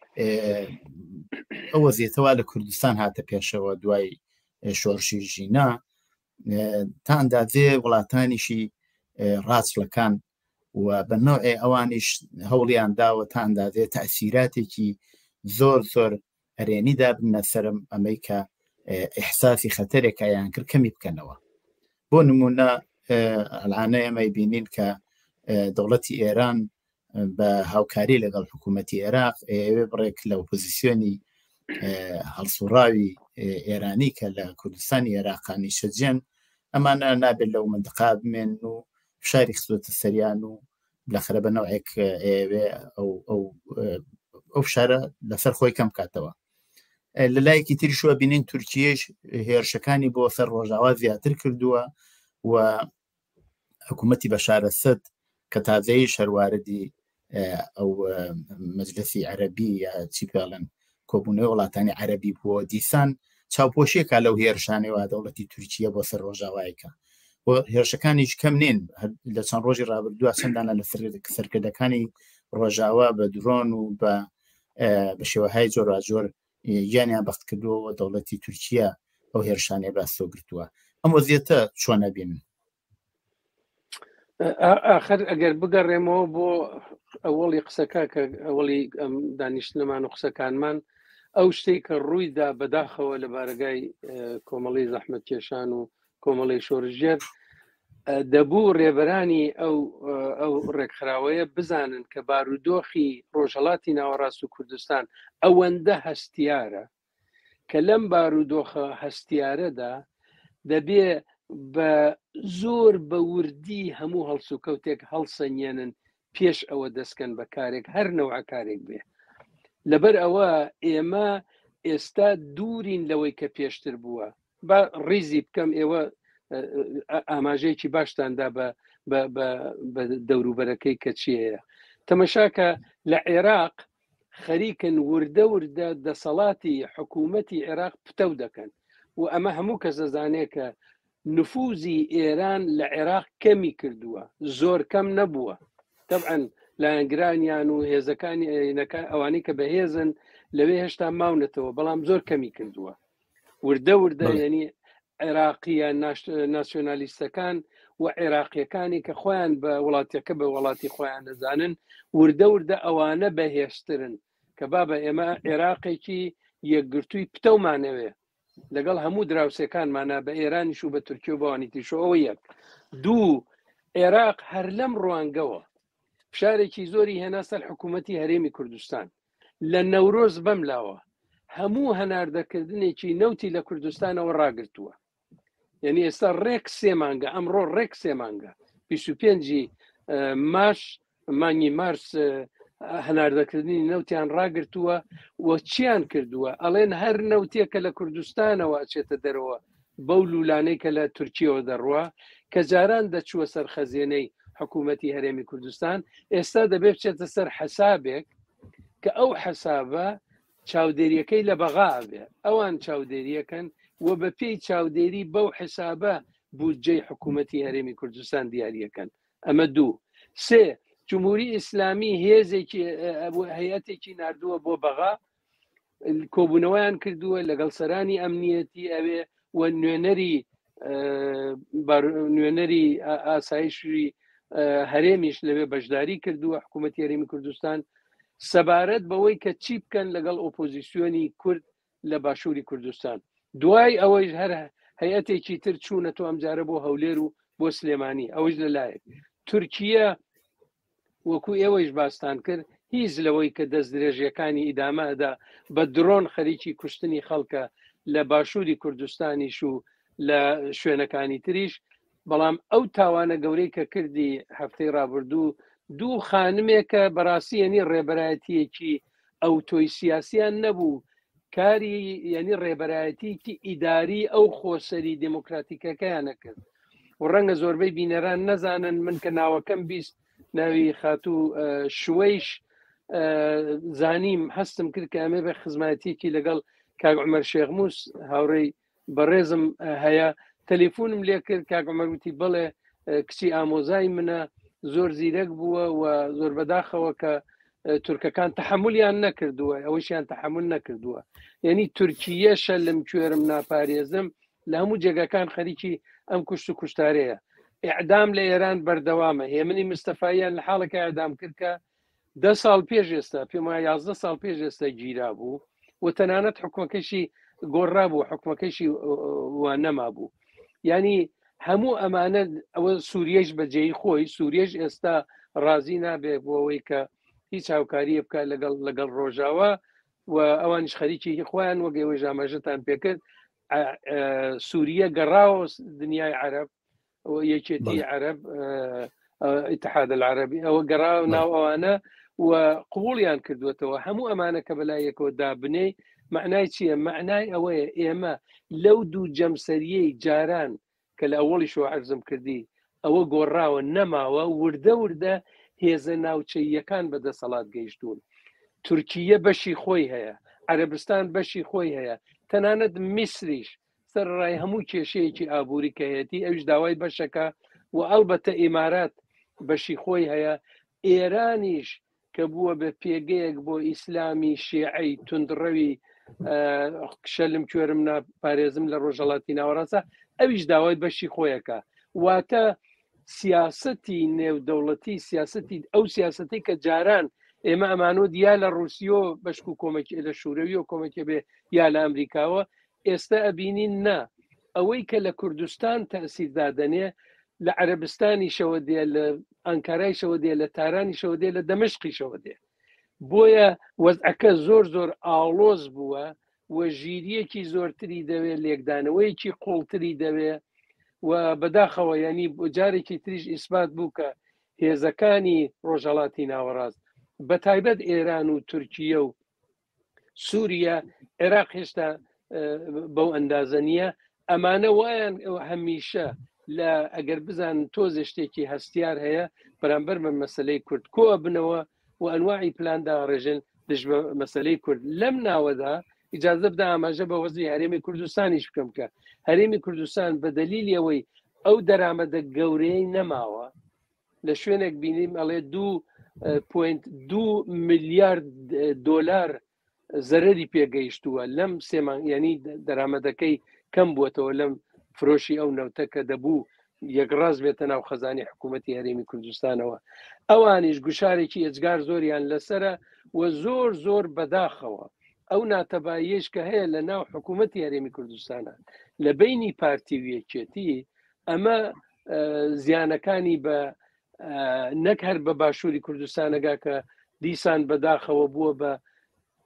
ئەو وەزیەتەوە لە کوردستان هاتە پێشەوە دوای شۆڕشی ژینا تا ئەندازێ وڵاتانیشی ڕاستلەکان و بە نوعێ ئەوانیش هەوڵیان داوە تا ئەندازێ تەئسیراتێکی زۆر زۆر هەرێنیدا بنە سەرم ئەمەی کە ئیحساسی خەتەرێک ئایان کرد کەمی بکەنەوە بۆ نمونە ئەلعانە ئێمەی بینین کە دەوڵەتی ئێران بە هاوکاری لەگەڵ حکوومەتی عێراق ئێوێ بڕێک لە ئۆپۆزیسیۆنی هەڵسوڕاوی ئێرانی کە لە کوردستانی عێراقانی شەجێن ئەمانە نابێت لەو مندقا بمێن و فشاری خستوەتە سەریان و لەخرە بە نەوعێک ئێوێ ئەو فشارە لەسەر خۆی کەم کاتەوە لە لایەکی تریشوە بینین تورکیەش هێرشەکانی بۆ سەر ڕۆژاوا زیاتر کردووە و حکوومەتی بەشار ئەسەد کە تازەی شەرواردی ئەو مەجلسی عەرەبی یا چی پێڵێن کۆبوونەوەی وڵاتانی عەرەبی بووە دیسان چاوپۆشیێکە لەو هێرشانەوە دەوڵەتی تورکیە بۆ سەر ڕۆژاوایەکە و هێرشەکانیش کەم نین لە چەند ڕۆژی ڕابردووە چەندانە لە سەرکردەکانی ڕۆژاوا بە درۆن و بە بە شێوەهای جۆراجۆر یانیان بەخت کردووە دەوڵەتی تورکیا ئەو هێرشانەیە باستۆ گرتووە ئەم وەزیەتە چۆن نەبینن آخر ئەگەر بگەڕێمەوە بۆ ئەوڵی قسەکە کە ئەوڵی دانیشتنەمان و قسەکانمان ئەو شتێک کە ڕوویدا بەداخەوە لە بارگای کۆمەڵی زەحمەت کێشان و کۆمەڵی شۆڕژێر دەبوو ڕێبەرانی ئەو ئەو ڕێکخراوەیە بزانن کە بارودۆخی ڕۆژهەڵاتی ناوەڕاست و کوردستان ئەوەندە هەستیارە کە لەم بارودۆخە هەستیارەدا دەبێ بە زۆر بە وردی هەموو هەڵسوکەوتێک هەڵسەنیێنن پێش ئەوە دەستکەن بە کارێک هەر نەوع کارێک بێ لەبەر ئەوە ئێمە ئێستا دوورین لەوەی کە پێشتر بووە بە ڕیزی بکەم ئێوە ئاماژەیەکی باشتاندا بە دەوروبەرەکەی کە چیەیە تەمەشاکە لە عێراق خەریکن وردە وردە دەسەڵاتی حکوومەتی عێراق پتە دەکەن و ئەمە هەموو کەس دەزانێت کە نفوزی ئێران لە عێراق کەمی کردووە زۆر کەم نەبووە طبعاً لایەنگرانیان و هێزەکانی ئەوانەی کە بەهێزن لەوێ هێشتا ماونەتەوە بەڵام زۆر کەمی کردووە وردە وردە یعنی عێراقیە ناسیۆنالیستەکان و عێراقیەکانی کە خۆیان بە وڵاتیەکە بە وڵاتی خۆیان دەزانن وردە وردە ئەوانە بەهێشترن کە بابە ئێمە عێراقێکی یەکگرتووی پتەمانەوێ لەگەڵ هەموو دراوسەکانمانە بە ئێرانیش و بە تورکیە و بەوانیتیشەوە ئەوە یەک دوو عێراق هەر لەم ڕوانگەوە فشارێکی زۆری هێنا سەر حکوومەتی هەرێمی کوردستان لە نەورۆز بەملاوە هەموو هەناردەکردنێکی نەوتی لە کوردستانەوە ڕاگرتووە. یعنی ئێستا ڕێک سێ مانگە ئەمڕۆ ڕێک سێ مانگە بیست و پێنجی ماش مانگی مارس هەناردەکردنی نەوتیان ڕاگرتووە و چیان کردووە ئەڵێن هەر نەوتێکە لە کوردستانەوە ئەچێتە دەرەوە بەو لولانەی کە لە تورکیەوە دەڕوە کە جاران دەچووە سەر خەزیێنەی حکوومەتی هەرێمی کوردستان ئێستا دەبێت بچێتە سەر حەسابێک کە ئەو حەسابە چاودێریەکەی لە بەغا بێ ئەوان چاودێریەکەن و بە پێی چاودێری بەو حسابە بودجەی حکوومەتی هەرێمی کوردستان دیاریەکەن. ئەمە دوو. سێ جمهوری ئیسلامی هێزێکی هەیەتێکی نردووە بۆ بەغا کۆبوونەوەیان کردووە لەگەڵ سەرانی ئەمنیەتی ئەوێ و نوێنەری نوێنەری ئاسایشی هەرێمیش لەوێ بەشداری کردووە حکوومەتی هەرێمی کوردستان سەبارەت بەوەی کە چی بکەن لەگەڵ ئۆپۆزیسیۆنی کورد لە باشووری کوردستان. دوای ئەوەی هەر هەیەتێکی تر چوونە تۆ ئەمجارە بۆ هەولێر و بۆ سلێمانی ئەوەش لەلایەک تورکیە وەکو ئێوەیش باستان کرد هیچ لەوەی کە دەست درێژیەکانی ئیدامەدا بە درۆن خەریکی کوشتنی خەڵکە لە باشووری کوردستانیش و لە شوێنەکانی تریش بەڵام ئەو تاوانە گەورەی کە کردی هەفتەی ڕابردوو دوو خانمێکە بەڕاستی یعنی ڕێبەرایەتیەکی ئەو تۆی سیاسیان نەبوو کاری یعنی ڕێبەرایەتیکی ئیداری ئەو خۆسەری دموکراتیکەکەیان نەکرد و ڕەنگە زۆربەی بینەران نەزانن من کە ناوەکەم بیست ناوی خاتوو شوەیش زانیم هەستم کرد کە ئەمێ بە خزمەتیەکی لەگەڵ کاک عومەر شێخموس هاوڕێی بەڕێزم هەیە تەلیفۆنم لێ کرد کاک عومەر وتی بڵێ کچی ئامۆزای منە زۆر زیرەک بووە و زۆر بەداخەوە کە تورکەکان تحملیان نەکردووە ئەوەشیان تحمل نەکردووە یعنی تورکیەشە لەم کوێرم ناپارێزم لە هەموو جێگەکان خەریکی ئەم کوشت و کوشتارەیە. ئیعدام لە ئێران بەردەوامە هێمنی مستەفاییان لە حاڵەکە ئەعدام کرد کە دە ساڵ پێش ئێستا پێم وایە یازدە ساڵ پێش ئێستا گیرا بوو و تەنانەت حکومەکەشی گۆڕا بوو حکومەکەشی وان نەما بوو. ینی هەموو ئەمانە ئەوە سووریەش بەجێی خۆی سووریەش ئێستا ڕازی نابێ بۆەوەی کە هیچ هاوکاریە بکە لەگەڵ لەگەڵ ڕۆژاوە و ئەوانش خەریکی خۆیان وەگەوەی ژامەژەتان پێکرد سووریە گەڕاوە دنیای عەرەب یەکێتی عەرەب ئیتحاد العەرەبی ئەوە گەڕاو ناو ئەوانە و قبوڵیان کردوێتەوە هەموو ئەمانە کە بەلایەکەوە دابنێ معنای چییە؟ معنای ئەوەیە ئێمە لەو دوو جەمسەریەی جاران کە لە ئەوڵی شۆ عەرزم کردی ئەوە گۆڕاوە نەماوە وردە وردە هێزە ناوچەیەکان بەدەسەڵات گەیشتون. تورکیە بەشی خۆی هەیە عەرەبستان بەشی خۆی هەیە تەنانەت میسریش سەر ڕای هەموو کێشەیەکی ئابووری کە هەیەتی ئەوش داوای بەشەکە و ئەڵبەتە ئیمارات بەشی خۆی هەیە ئێرانیش کە بووە بە پێگەیەک بۆ ئیسلامی شیعەی توندڕەوی شەلم کوێرم ناپارێزم لە ڕۆژهەڵاتی ناوەڕاستە ئەویش داوای بەشی خۆیەکە واتە سیاسەتی نێودەوڵەتی سیاسەتی ئەو سیاسەتی کە جاران ئێمە ئەمانۆ یا لە ڕوسیۆ بەشک و کۆمەکی لە شوورەوی و کۆمەکە بێ یا لە ئەمریکاوە ئێستا ئەبینین نا ئەوەی کە لە کوردستان تەسیردادنێ لە عەرەبستانیشەوە دێ لە ئەنکارایشەوە دێ لە تارانیشەوە دێ لە دەمەشقیشەوە دێ بۆیە وەزعەکە زۆر زۆر ئاڵۆز بووە و ژیریەکی زۆرتری دەوێت لێکدانەوەیکی قوڵتری دەوێت و بەداخەوە ینی جارێکی تریش ئیسبات بوو کە هێزەکانی ڕۆژهەڵاتی ناوەڕاست بە تایبەت ئێران و تورکیە و سووریا عێراق هێشتا بەو ئەندازە نییە ئەمانە وایان هەمیشە لە ئەگەر بزان تۆزە شتێکی هەستیار هەیە بەرامبەر بە مەسلەی کورد کۆ بنەوە و ئەنواعی پلاندا ڕێژن دژ بە مەسلەی کورد لەم ناوەدا ئیجازە بدا ئاماژە بە وەزی هەرێمی کوردستانیش بکەم کە هەرێمی کوردستان بە دەلیلی ئەوەی ئەو دەرامەدە گەورەی نەماوە لە شوێنێک بینیم ئەڵێ دوو پوینت دوو ملیارد دۆلار زەرەری پێگەیشتووە لەم سێمان ینی دەرامەدەکەی کەم بووەتەوە لەم فرۆشی ئەو نەوتەکە دەبوو یەکڕاز بێتە ناو خەزانی حکوومەتی هەرێمی کوردستانەوە ئەوانیش گوشارێکی ئەجگار زۆریان لەسرە و زۆر زۆر بەداخەوە ئەو ناتەباییش کە هەیە لە ناو حکوومەتی هەرێمی کوردستانە لە بینی پارتی و یەکێتی ئەمە زیانەکانی بە نەک هەر بە باشووری کوردستانەگا کە دیسان بەداخەوە بووە بە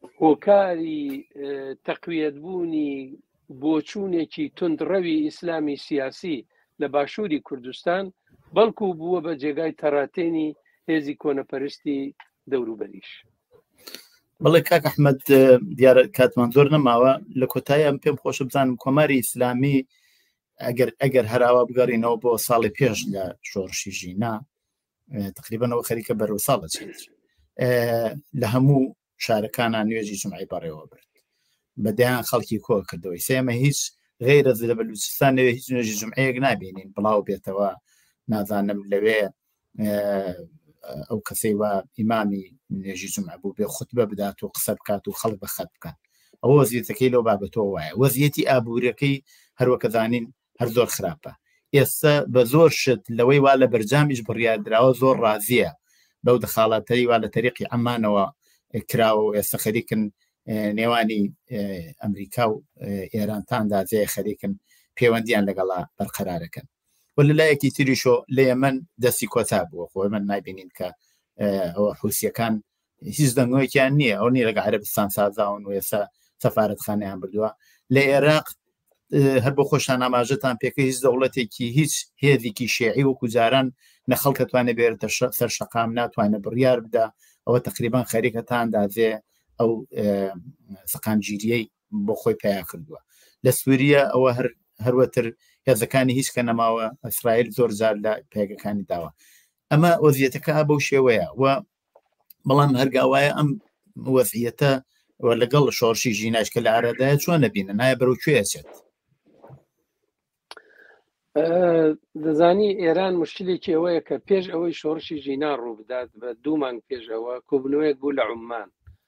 هۆکاری تەقویەتبوونی بۆچوونێکی تندڕەوی ئیسلامی سیاسی لە باشووری کوردستان بەڵکو بووە بە جێگای تەڕاتێنی هێزی کۆنەپەرستی دەوروبەریش. بەڵێ کاک ئەحمەد دیارە کاتمان زۆر نەماوە لە کۆتاییان پێم خۆشە بزانم کۆماری ئیسلامی ئەگەر ئەگەر هەراوا بگەڕینەوە بۆ ساڵی پێش لە شۆڕشی ژینا تقریبەنەوە خەریکە بەرەو ساڵە چێت لە هەموو شارەکانان نوێژی جومعی بەڕێوە برد بەدەیان خەڵکی کۆ کردەوەی سێمە هیچ غیرە لە بەلوچستان لەوێ هیچ نوێژی جومعەیەک نابینین بڵاو بێتەوە نازانم لەوێ ئەو کەسەی وە ئیمامی نوێژی جومعە بوو بێ خوتبە بدات و قسە بکات و خەڵک بە خەت بکات ئەوە وەزیەتەکەی لەو بابەتەوە وایە وەزیەتی ئابوووریەکەی هەروەکە زانین هەر زۆر خراپە ئێستا بە زۆر شت لەوەی وا لە بەرجامیش بڕیاردراوە زۆر ڕازیە بەو دەخاڵاتەری وا لە تەریقی ئەمانەوە کراوە و ئێستا خەریکن نێوانی ئەمریکا و ئێرانتاندا جێ خەریکن پەیوەندیان لەگەڵا بەرقەرارەکەن و لەلایەکی تریشۆ لە ئێمن دەستی کۆتا بووە خۆی من نابینین کە ئەوە حوسیەکان هیچ دەنگۆیەکیان نییە ئەو نی لەگە عەرەبستان سازاون و ئێستا سەفارەتخانەیان بردووە لە عێراق هەر بۆ خۆشتان ئاماژەتان پێکە هیچ دەوڵەتێکی هیچ هێزێکی شیعی وەکو جاران نە خەڵکە توانێت بێتە سەر شەقام ناتوانێت بڕیار بدا ئەوە تقریبان خەریکەتاندازێ ئەو سەقامگیریەی بۆ خۆی پیا کردووە لە سووریە ئەوە هەروەتر هێزەکانی هیچ کە نەماوە ئیسرائیل زۆر جار لە پێگەکانی داوە ئەمە وەزیەتەکە بەو شێوەیە و بەڵام هەرگاوایە ئەم وەزعیەتە لەگەڵ شۆڕشی ژیناش کە لە ئارادایە چۆن نەبینە نایە بەرەو کوێچێت دەزانی ئێران مشکلێکی ئەوەیە کە پێش ئەوەی شۆڕشی ژینا ڕوو بدات بە دوو مانگ پێشەوە کۆبنەوەیەک بوو لە عومان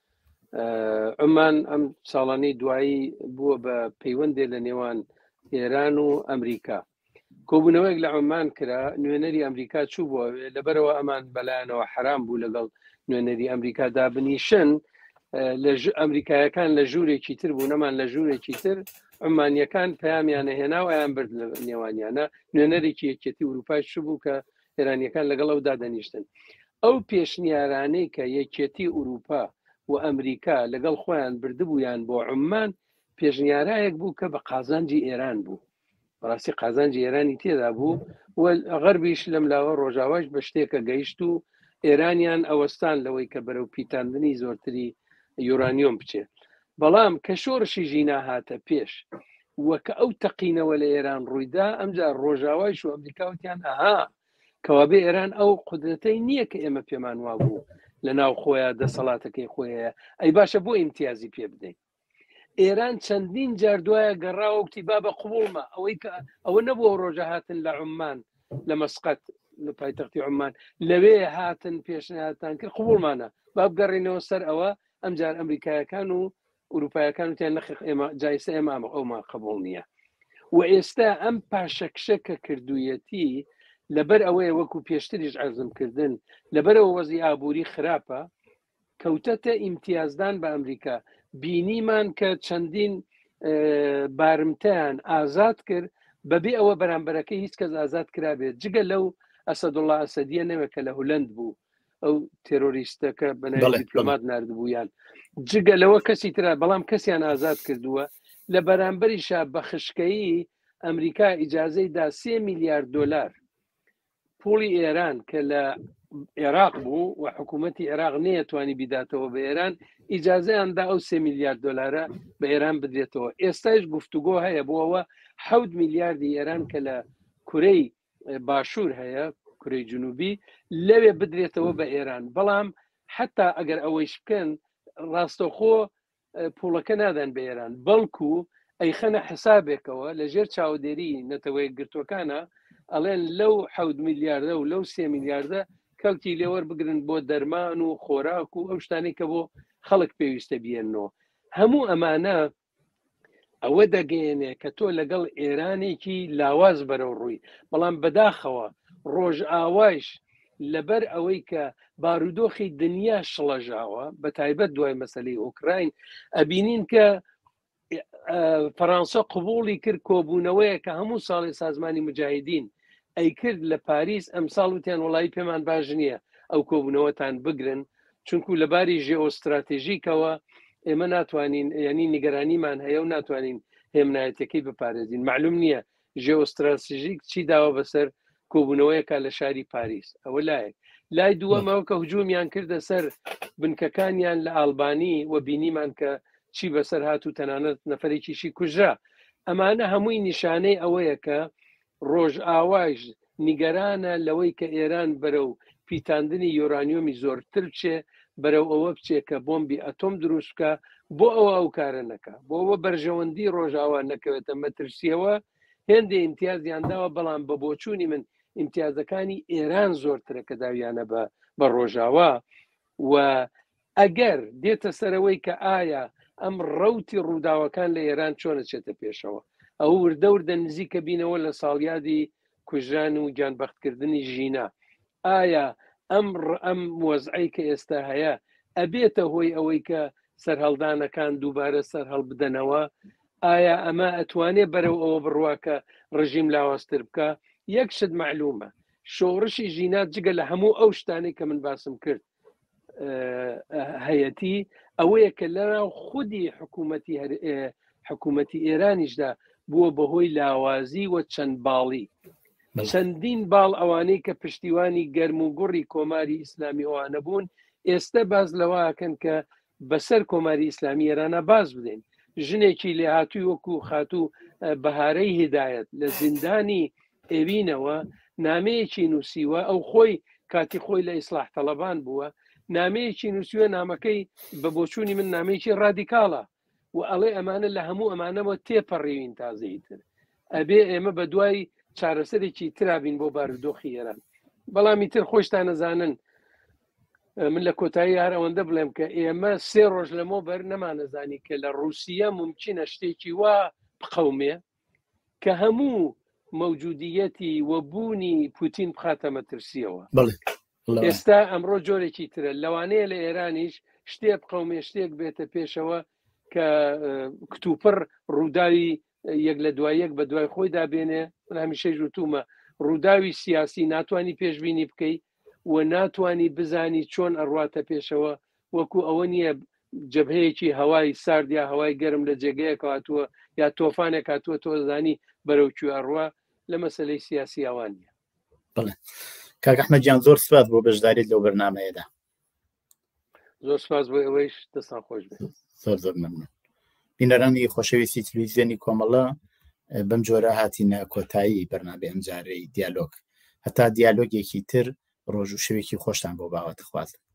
عومان ئەم ساڵانەی دوایی بووە بە پەیوەندێ لە نێوان ئێران و ئەمریکا کۆبوونەوەیەک لە عومان کرا نوێنەری ئەمریکا چوو بووە لەبەرەوە ئەمان بەلایەنەوە حرام بوو لەگەڵ نوێنەری ئەمریکا دابنیشن لە ئەمریکایەکان لە ژوورێکی تر بوو نەمان لە ژوورێکی تر عمانیەکان پەیامیانە هێنا و ئەیان برد لە نێوانیانە نوێنەرێکی یەکێتی ئوروپای شبوو کە ئێرانیەکان لەگەڵ ئەو دادەنیشتن ئەو پێشنیارانەی کە یەکێتی ئوروپا و ئەمریکا لەگەڵ خۆیان بردبوویان بۆ عمان پێشنیارایەک بوو کە بە قازانجی ئێران بوو بەڕاستی قازانجی ئێرانی تێدا بوو و غەربیش لەم لاوە ڕۆژاواش بە شتێکە گەیشت و ئێرانیان ئەوەستان لەوەی کە بەرەو پیتاندنی زۆرتری یورانیۆم بچێت بەڵام کە شۆڕشی ژینا هاتە پێش وەکە ئەو تەقینەوە لە ئێران ڕوویدا ئەمجار ڕۆژاوایش و ئەمریکاوتیان ئەها کەوابێ ئێران ئەو قودرەتەی نییە کە ئێمە پێمان وا بوو لە ناو خۆیان دەسەڵاتەکەی خۆیە ئەی باشە بۆ ئیمتیازی پێ بدەین ئێران چەندین جار دوایە گەڕاوە وتی با بە قوبوڵمە ئەوەی کە ئەوە نەبووە ڕۆژە هاتن لە عومان لە مەسقەت لە پایتەختی عومان لەوێ هاتن پێشنهاتان کرد قوبوڵمانە با بگەڕێنەوە سەر ئەوە ئەمجار ئەمریکایەکان و ئوروپایەکان وتیان نەخێ ئێمە جایسە ئێمە ئەومان قبوڵ نییە و ئێستا ئەم پاشەکشەکە کردوویەتی لەبەر ئەوەیە وەکو پێشتریش عەرزمکردن لەبەرەوە وەزی ئابووری خراپە کەوتەتە ئیمتیازدان بە ئەمریکا بینیمان کە چەندین بارمتەیان ئازاد کرد بەبێ ئەوە بەرامبەرەکەی هیچ کەس ئازاد کرابێت جگە لەو ئەسەدوڵڵا ئەسەدیە نەوە کە لە هولەند بوو ئەو تێرۆریستەکە بەناوی دیپلۆمات نردبوویان جگە لەوە کەسی ترا بەڵام کەسیان ئازاد کردووە لە بەرامبەریشا بە خشکەیی ئەمریکا ئیجازەی دا سێ میلیارد دۆلار پوڵی ئێران کە لە عێراق بوو و حکوومەتی عێراق نەیەتوانی بیداتەوە بە ئێران ئیجازەیاندا ئەو سێ میلیارد دۆلارە بە ئێران بدرێتەوە ئێستاش گفتوگۆ هەیە بۆەوە حەوت میلیاردی ئێران کە لە کورەی باشوور هەیە کورەی جنوبی لەوێ بدرێتەوە بە ئێران بەڵام حتا ئەگەر ئەوەیش بکەن ڕاستەخۆ پوڵەکە نادەن بە ئێران بەڵکو ئەیخەنە حسابێکەوە لە ژێر چاودێری نەتەوەی گرتوەکانە ئەڵێن لەو حەوت میلیاردە و لەو سێ میلیاردە کەوتی لێوەر بگرن بۆ دەرمان و خۆراک و ئەو شتانەی کە بۆ خەڵک پێویستە بێنەوە هەموو ئەمانە ئەوە دەگەێنێ کە تۆ لەگەڵ ئێرانێکی لاواز بەرەو ڕووی بەڵام بەداخەوە ڕۆژ ئاوایش لەبەر ئەوەی کە بارودۆخی دنیا شڵەژاوە بە تایبەت دوای مەسەلەی ئۆکراین ئەبینین کە فەرانسا قبوڵی کرد کۆبوونەوەیە کە هەموو ساڵی سازمانی مجاهدین ئەی کرد لە پاریس ئەم ساڵ وتیان وڵی پێمان باش نییە ئەو کۆبوونەوەتان بگرن چونکو لەباری ژێئۆستراتێژیکەوە ئێمە ناتوانین ینی نیگەرانیمان هەیە و ناتوانین هێمنایەتەکەی بپارێزین. معلوم نییە ژێوەستراتژیک چی داوە بەسەر کۆبوونەوەیەکە لە شاری پاریس. ئەوە لایەک لای دووەمەوە کە هجوومیان کردە سەر بنکەکانیان لە ئالبانی و بینیمان کە چی بەسەر هات و تەنانەت نەفرێکیشی کوژرا. ئەمانە هەمووی نیشانەی ئەوەیە کە ڕۆژئاواش نیگەرانە لەوەی کە ئێران بەرەو پیتاندنی یۆرانیۆمی زۆرتر بچێ، بەرەو ئەوە بچێ کە بۆمبی ئەتۆم دروستکە، بۆ ئەوە ئەو کارە نەکە، بۆ ئەوە بەرژەوەندی ڕۆژئاوا نەکەوێتە مەترسیەوە. هێندێ ئیمتیازیانداوە، بەڵام بە بۆچوونی من ئیمتیازەکانی ئێران زۆرترە کە داویانە بە ڕۆژاوا. و ئەگەر دێتە سەرەوەی کە ئایا ئەم ڕەوتی ڕووداوەکان لە ئێران چۆنە چێتە پێشەوە، ئەو وردە وردە نزیکە بینەوە لە ساڵیادی کوژران و گیانبەختکردنی ژینا، ئایا ئەم ئەم وەزعی کە ئێستا هەیە ئەبێتە هۆی ئەوەی کە سەرهەڵدانەکان دووبارە سەر هەڵبدەنەوە؟ ئایا ئەمە ئەتوانێت بەرەو ئەوە بڕواکە ڕژیم لاوازتر بکە؟ یەک شت معلومە، شۆڕشی ژینات جگە لە هەموو ئەو شتانەی کە من باسم کرد هەیەتی ئەوەیە کە لەناو خودی حکوومەتی حکوومەتی ئێرانیشدا بووە بەهۆی لاوازی و چەند باڵی چەندین باڵ ئەوانەی کە پشتیوانی گەرم و گوڕی کۆماری ئیسلامی ئەوانە بوون. ئێستا باز لەوەکەن کە بەسەر کۆماری ئیسلامی ئێرانە باز بدەین. ژنێکی لێ هاتووی وەکو خاتوو بەهارەی هیدایەت لە زیندانی ئێوینەوە نامەیەکی نووسیوە، ئەو خۆی کاتی خۆی لە ئیسلاح تەڵەبان بووە، نامەیەکی نووسیوە، نامەکەی بە بۆچوونی من نامەیەکی ڕادیکاڵە و ئەڵێ ئەمانە لە هەموو ئەمانەوە تێپەڕێوین تازەی تر، ئەبێ ئێمە بە دوای چارەسەرێکی ترابین بۆ بارودۆخی ئێران. بەڵامی تر خۆشتان نەزانن، من لە کۆتایی هەر ئەوەندە بڵێم کە ئێمە سێ ڕۆژ لەمە بەر نەمانەزانی کە لە رووسیا ممکنە شتێکی وا بقەومێ کە هەموو مەوجودیەتی وەبوونی پوتین بخاتە مەترسیەوە. ئێستا ئەمڕۆ جۆرێکی ترە، لەوانەیە لە ئێرانیش شتێک بقەومێ، شتێک بێتە پێشەوە کە کتوپڕ ڕووداوی یەک لە دوای یەک بە دوای خۆی دابێنێ. من هەمیشەی ژوتومە ڕووداوی سیاسی ناتوانانی پێشبینی بکەیت و ناتوانانی بزانی چۆن ئەڕواتە پێشەوە، وەکو ئەوە نییە جەبهەیەکی هەوای سارد یا هەوای گەرم لە جێگەیەک هاتووە یا تۆفانێک هاتووە تۆ زانی بەرەوکوێ ئەڕوا. لە مەسەلەی سیاسی ئەوان نیە. بڵێ کاک ئەحمەدیان زۆر سپاس بۆ بەشداریت لەو بەرنامەیەدا. زۆر سپاس بۆ ئەوەیش دەستان خۆش بێت. زۆر زۆر مەمنون. بینەرانی خۆشەویستی تەلەڤیزیۆنی کۆمەڵە، بەم جۆرە هاتینە کۆتایی بەرنامەی ئەم جارەی دیالۆگ. هەتا دیالۆگێکی تر ڕۆژ و شەوێکی خۆشتان بۆ باوەت خوازم.